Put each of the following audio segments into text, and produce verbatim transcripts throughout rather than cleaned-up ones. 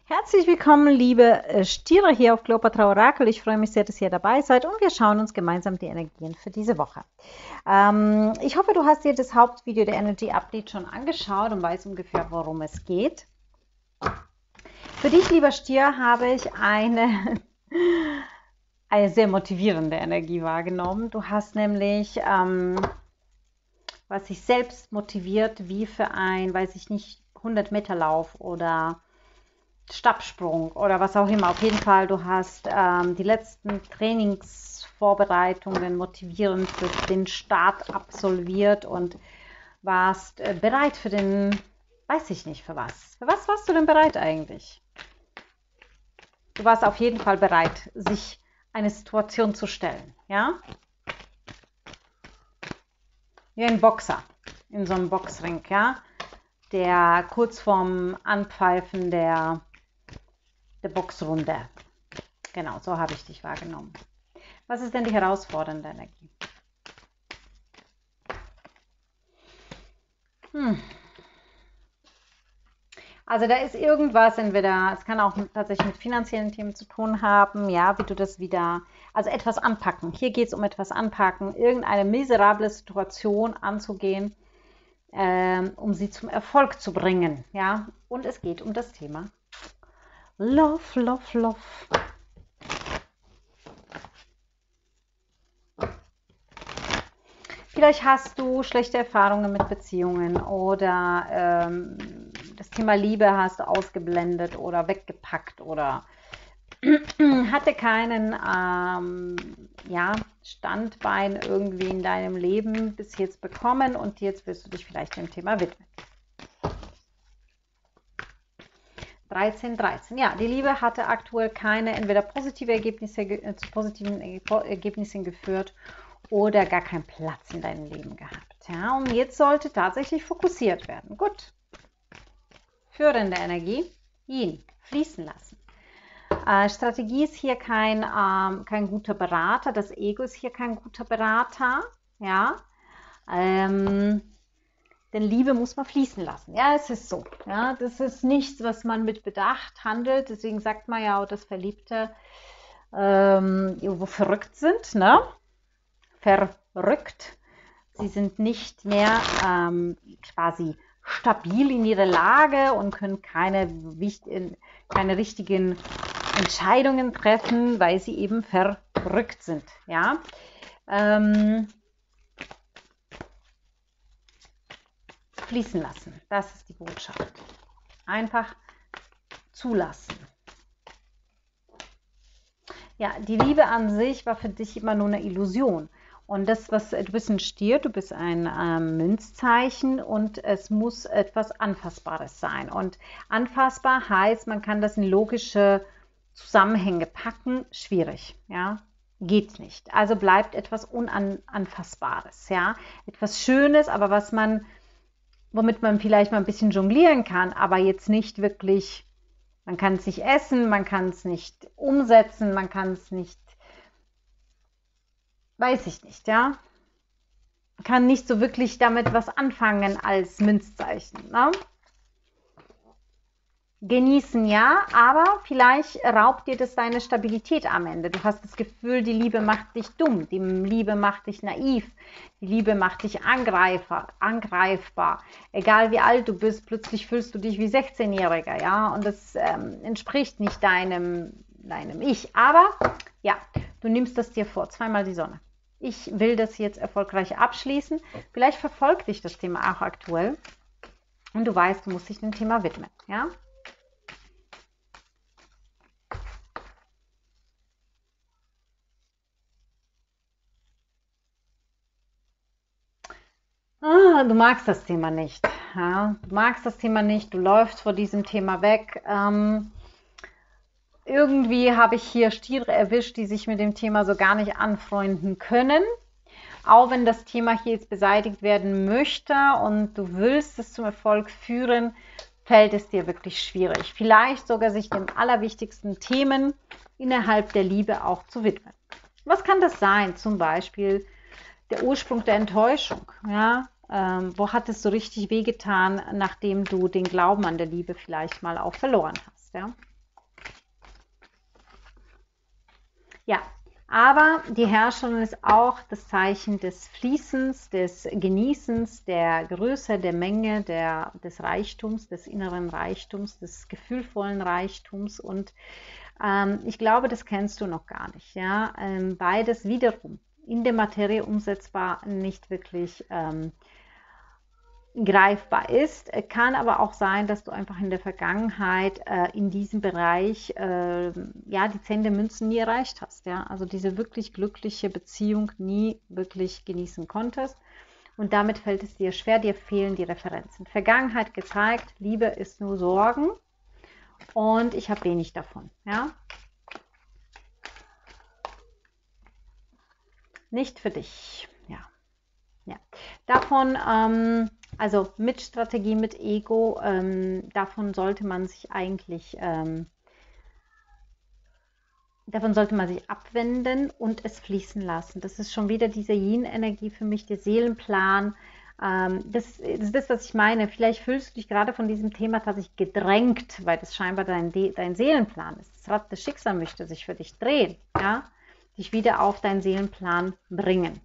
Herzlich willkommen, liebe äh, Stiere hier auf Kleopatra Orakel. Ich freue mich sehr, dass ihr dabei seid und wir schauen uns gemeinsam die Energien für diese Woche. Ähm, ich hoffe, du hast dir das Hauptvideo der Energy Update schon angeschaut und weißt ungefähr, worum es geht. Für dich, lieber Stier, habe ich eine, eine sehr motivierende Energie wahrgenommen. Du hast nämlich, ähm, was dich selbst motiviert, wie für ein, weiß ich nicht, hundert Meter Lauf oder Stabsprung oder was auch immer. Auf jeden Fall, du hast ähm, die letzten Trainingsvorbereitungen motivierend für den Start absolviert und warst äh, bereit für den, weiß ich nicht für was. Für was warst du denn bereit eigentlich? Du warst auf jeden Fall bereit, sich eine Situation zu stellen, ja? Wie ein Boxer in so einem Boxring, ja? Der kurz vorm Anpfeifen der der Boxrunde. Genau, so habe ich dich wahrgenommen. Was ist denn die herausfordernde Energie? Hm. Also da ist irgendwas, entweder, es kann auch tatsächlich mit finanziellen Themen zu tun haben, ja, wie du das wieder, also etwas anpacken. Hier geht es um etwas anpacken, irgendeine miserable Situation anzugehen, ähm, um sie zum Erfolg zu bringen, ja. Und es geht um das Thema Love, Love, Love. Vielleicht hast du schlechte Erfahrungen mit Beziehungen oder ähm, das Thema Liebe hast du ausgeblendet oder weggepackt oder hatte keinen ähm, ja, Standbein irgendwie in deinem Leben bis jetzt bekommen und jetzt willst du dich vielleicht dem Thema widmen. dreizehn, dreizehn. Ja, die Liebe hatte aktuell keine entweder positive Ergebnisse, äh, zu positiven Ergebnissen geführt oder gar keinen Platz in deinem Leben gehabt. Ja, und jetzt sollte tatsächlich fokussiert werden. Gut. Führende Energie, Yin, fließen lassen. Äh, Strategie ist hier kein, ähm, kein guter Berater, das Ego ist hier kein guter Berater. Ja, ähm, denn Liebe muss man fließen lassen. Ja, es ist so. Ja, das ist nichts, was man mit Bedacht handelt. Deswegen sagt man ja auch, dass Verliebte ähm, irgendwo verrückt sind. Ne? Verrückt. Sie sind nicht mehr ähm, quasi stabil in ihrer Lage und können keine, keine richtigen Entscheidungen treffen, weil sie eben verrückt sind. Ja. Ähm, Fließen lassen, das ist die Botschaft. Einfach zulassen. Ja, die Liebe an sich war für dich immer nur eine Illusion. Und das, was du bist ein Stier, du bist ein ähm, Münzzeichen und es muss etwas Anfassbares sein. Und anfassbar heißt, man kann das in logische Zusammenhänge packen, schwierig, ja. Geht nicht. Also bleibt etwas Unanfassbares, ja. Etwas Schönes, aber was man womit man vielleicht mal ein bisschen jonglieren kann, aber jetzt nicht wirklich, man kann es nicht essen, man kann es nicht umsetzen, man kann es nicht, weiß ich nicht, ja. Man kann nicht so wirklich damit was anfangen als Münzzeichen, ne? Genießen ja, aber vielleicht raubt dir das deine Stabilität am Ende. Du hast das Gefühl, die Liebe macht dich dumm, die Liebe macht dich naiv, die Liebe macht dich angreifer, angreifbar. Egal wie alt du bist, plötzlich fühlst du dich wie sechzehnjähriger, ja, und das ähm, entspricht nicht deinem, deinem Ich. Aber ja, du nimmst das dir vor, zweimal die Sonne. Ich will das jetzt erfolgreich abschließen. Vielleicht verfolgt dich das Thema auch aktuell und du weißt, du musst dich dem Thema widmen, ja. Ah, du magst das Thema nicht. Ja? Du magst das Thema nicht, du läufst vor diesem Thema weg. Ähm, irgendwie habe ich hier Stiere erwischt, die sich mit dem Thema so gar nicht anfreunden können. Auch wenn das Thema hier jetzt beseitigt werden möchte und du willst es zum Erfolg führen, fällt es dir wirklich schwierig. Vielleicht sogar sich den allerwichtigsten Themen innerhalb der Liebe auch zu widmen. Was kann das sein? Zum Beispiel der Ursprung der Enttäuschung, ja, ähm, wo hat es so richtig wehgetan, nachdem du den Glauben an der Liebe vielleicht mal auch verloren hast, ja. Ja, aber die Herrscherin ist auch das Zeichen des Fließens, des Genießens, der Größe, der Menge, der, des Reichtums, des inneren Reichtums, des gefühlvollen Reichtums. Und ähm, ich glaube, das kennst du noch gar nicht. Ja? Ähm, beides wiederum in der Materie umsetzbar, nicht wirklich ähm, greifbar ist. Kann aber auch sein, dass du einfach in der Vergangenheit äh, in diesem Bereich äh, ja, die zehn der Münzen nie erreicht hast. Ja? Also diese wirklich glückliche Beziehung nie wirklich genießen konntest. Und damit fällt es dir schwer, dir fehlen die Referenzen. Vergangenheit gezeigt, Liebe ist nur Sorgen und ich habe wenig davon. Ja? Nicht für dich. Ja. Ja. Davon, ähm, also mit Strategie, mit Ego, ähm, davon sollte man sich eigentlich, ähm, davon sollte man sich abwenden und es fließen lassen. Das ist schon wieder diese Yin-Energie für mich, der Seelenplan. Ähm, das, das ist das, was ich meine. Vielleicht fühlst du dich gerade von diesem Thema tatsächlich gedrängt, weil das scheinbar dein, dein Seelenplan ist. Das Rad des Schicksals möchte sich für dich drehen, ja? Dich wieder auf deinen Seelenplan bringen.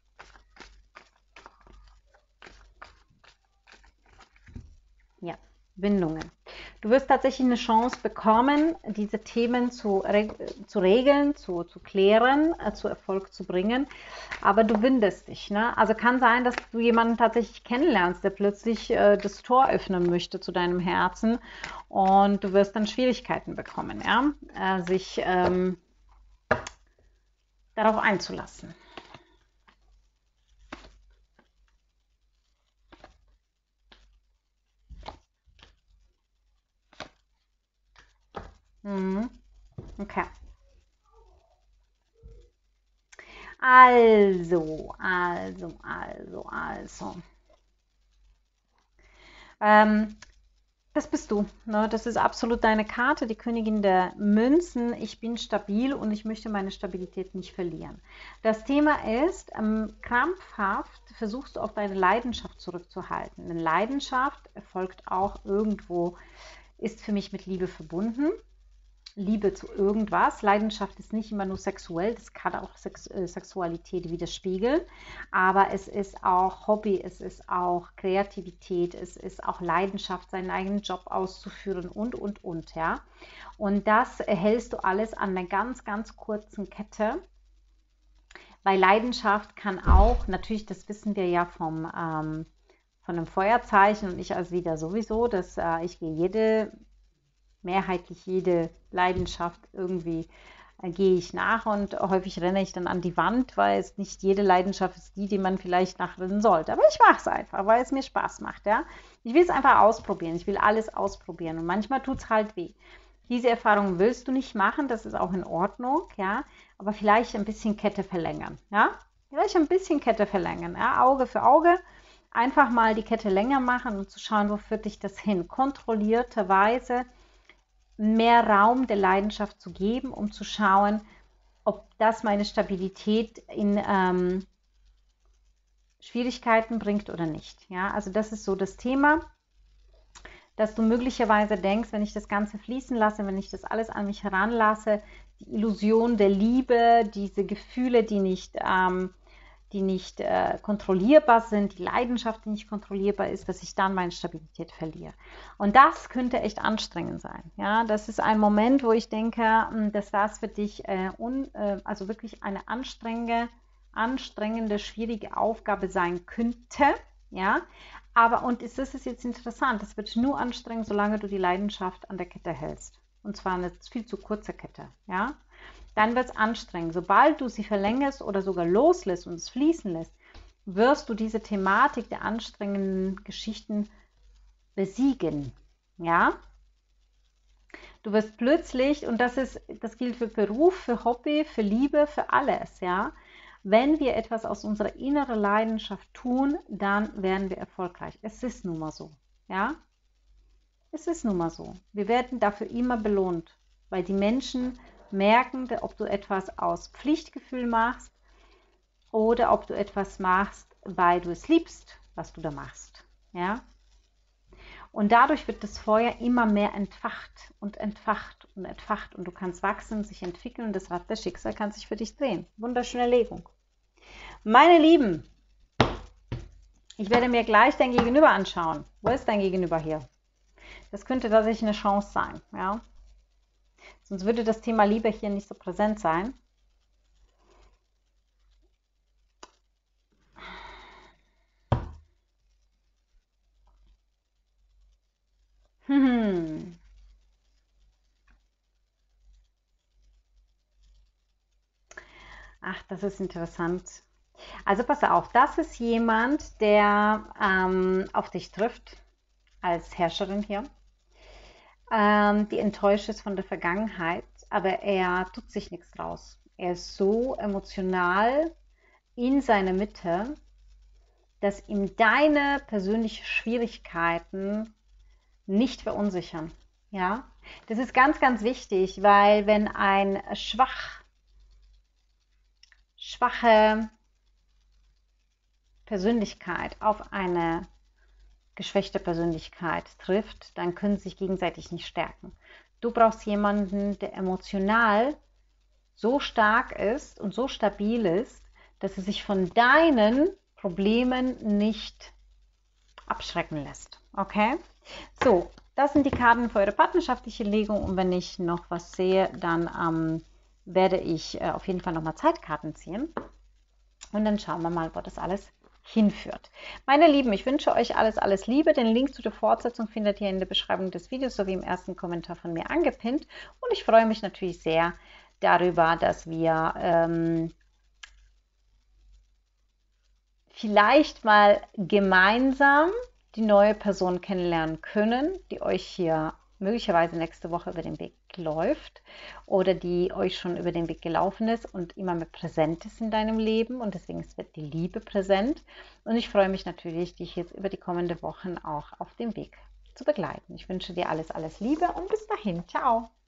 Ja, Bindungen. Du wirst tatsächlich eine Chance bekommen, diese Themen zu, reg zu regeln, zu, zu klären, äh, zu Erfolg zu bringen, aber du windest dich. Ne? Also kann sein, dass du jemanden tatsächlich kennenlernst, der plötzlich äh, das Tor öffnen möchte zu deinem Herzen und du wirst dann Schwierigkeiten bekommen, ja? äh, sich ähm, darauf einzulassen. Mhm. Okay. Also, also, also, also. Ähm, das bist du. Ne? Das ist absolut deine Karte, die Königin der Münzen. Ich bin stabil und ich möchte meine Stabilität nicht verlieren. Das Thema ist, ähm, krampfhaft versuchst du auf deine Leidenschaft zurückzuhalten. Denn Leidenschaft erfolgt auch irgendwo, ist für mich mit Liebe verbunden. Liebe zu irgendwas. Leidenschaft ist nicht immer nur sexuell, das kann auch Sex äh, Sexualität widerspiegeln, aber es ist auch Hobby, es ist auch Kreativität, es ist auch Leidenschaft, seinen eigenen Job auszuführen und, und, und, ja. Und das hältst du alles an einer ganz, ganz kurzen Kette, weil Leidenschaft kann auch, natürlich, das wissen wir ja vom, ähm, von einem Feuerzeichen und ich als wieder sowieso, dass äh, ich gehe jede mehrheitlich jede Leidenschaft irgendwie äh, gehe ich nach und häufig renne ich dann an die Wand, weil es nicht jede Leidenschaft ist die, die man vielleicht nachrennen sollte. Aber ich mache es einfach, weil es mir Spaß macht. Ja? Ich will es einfach ausprobieren. Ich will alles ausprobieren und manchmal tut es halt weh. Diese Erfahrung willst du nicht machen, das ist auch in Ordnung, ja, aber vielleicht ein bisschen Kette verlängern, ja, vielleicht ein bisschen Kette verlängern, ja, Auge für Auge, einfach mal die Kette länger machen und zu schauen, wo führt dich das hin, kontrollierterweise mehr Raum der Leidenschaft zu geben, um zu schauen, ob das meine Stabilität in ähm, Schwierigkeiten bringt oder nicht. Ja, also das ist so das Thema, dass du möglicherweise denkst, wenn ich das Ganze fließen lasse, wenn ich das alles an mich heranlasse, die Illusion der Liebe, diese Gefühle, die nicht ähm, die nicht äh, kontrollierbar sind, die Leidenschaft, die nicht kontrollierbar ist, dass ich dann meine Stabilität verliere. Und das könnte echt anstrengend sein. Ja, das ist ein Moment, wo ich denke, dass das für dich äh, un, äh, also wirklich eine anstrengende, anstrengende, schwierige Aufgabe sein könnte. Ja, aber und es ist jetzt interessant, es wird nur anstrengend, solange du die Leidenschaft an der Kette hältst. Und zwar eine viel zu kurze Kette. Ja, dann wird es anstrengend. Sobald du sie verlängerst oder sogar loslässt und es fließen lässt, wirst du diese Thematik der anstrengenden Geschichten besiegen. Ja? Du wirst plötzlich, und das ist, das gilt für Beruf, für Hobby, für Liebe, für alles, ja. Wenn wir etwas aus unserer inneren Leidenschaft tun, dann werden wir erfolgreich. Es ist nun mal so, ja. Es ist nun mal so. Wir werden dafür immer belohnt, weil die Menschen merken, ob du etwas aus Pflichtgefühl machst oder ob du etwas machst, weil du es liebst, was du da machst. Ja? Und dadurch wird das Feuer immer mehr entfacht und entfacht und entfacht. Und du kannst wachsen, sich entwickeln und das Rad der Schicksal kann sich für dich drehen. Wunderschöne Legung. Meine Lieben, ich werde mir gleich dein Gegenüber anschauen. Wo ist dein Gegenüber hier? Das könnte tatsächlich eine Chance sein. Ja? Sonst würde das Thema Liebe hier nicht so präsent sein. Hm. Ach, das ist interessant. Also pass auf, das ist jemand, der ähm, auf dich trifft, als Herrscherin hier, ähm, die enttäuscht ist von der Vergangenheit, aber er tut sich nichts draus. Er ist so emotional in seiner Mitte, dass ihm deine persönlichen Schwierigkeiten nicht verunsichern. Ja, das ist ganz, ganz wichtig, weil wenn ein schwach, schwache Persönlichkeit auf eine geschwächte Persönlichkeit trifft, dann können sie sich gegenseitig nicht stärken. Du brauchst jemanden, der emotional so stark ist und so stabil ist, dass er sich von deinen Problemen nicht abschrecken lässt. Okay? So, das sind die Karten für eure partnerschaftliche Legung und wenn ich noch was sehe, dann ähm, werde ich äh, auf jeden Fall nochmal Zeitkarten ziehen und dann schauen wir mal, wo das alles hinführt. Meine Lieben, ich wünsche euch alles, alles Liebe. Den Link zu der Fortsetzung findet ihr in der Beschreibung des Videos sowie im ersten Kommentar von mir angepinnt und ich freue mich natürlich sehr darüber, dass wir ähm, vielleicht mal gemeinsam die neue Person kennenlernen können, die euch hier möglicherweise nächste Woche über den Weg läuft oder die euch schon über den Weg gelaufen ist und immer mehr präsent ist in deinem Leben und deswegen wird die Liebe präsent und ich freue mich natürlich, dich jetzt über die kommenden Wochen auch auf dem Weg zu begleiten. Ich wünsche dir alles, alles Liebe und bis dahin. Ciao!